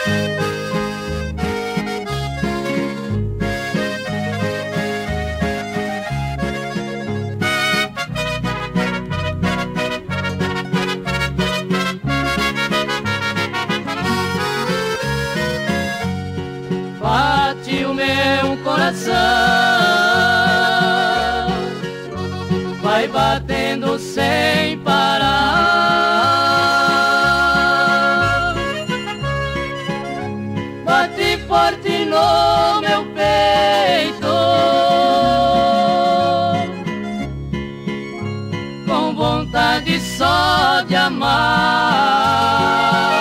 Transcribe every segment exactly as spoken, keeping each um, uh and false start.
Bate o meu coração, vai batendo sem parar. Bate forte no meu peito, com vontade só de amar.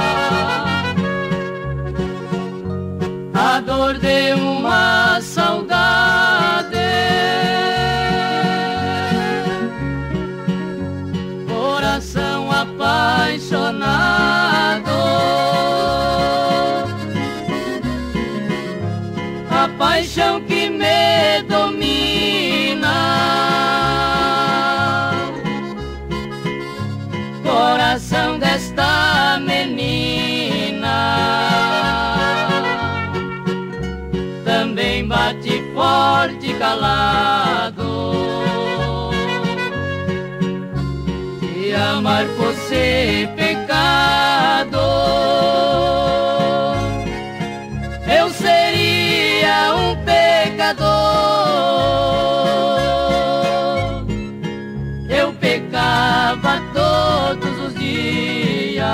A dor de uma saudade, coração apaixonado, a paixão que me domina, coração desta menina. Também bate forte e calado. Se amar fosse pecado, eu seria um pecador. Eu pecava todos os dias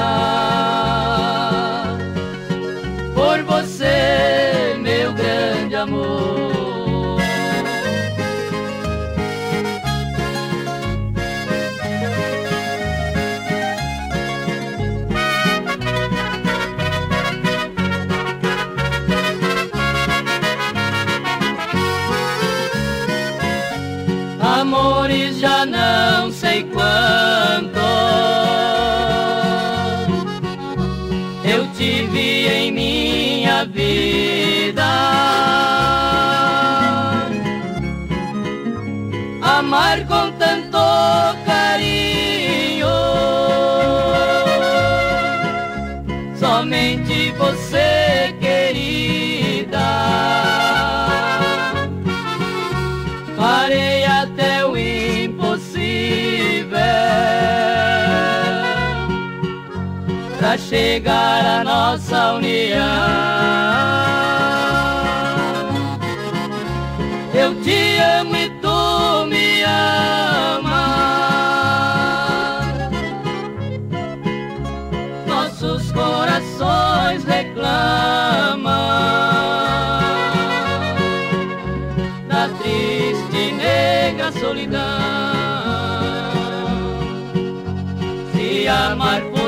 por você, meu grande amor. Amores já não sei quanto eu tive em minha vida. Amar com tanto carinho, somente você, querida. Farei até o impossível pra chegar à nossa união. Eu te amo e tu me amas, nossos corações reclamam da triste e negra solidão. Se amar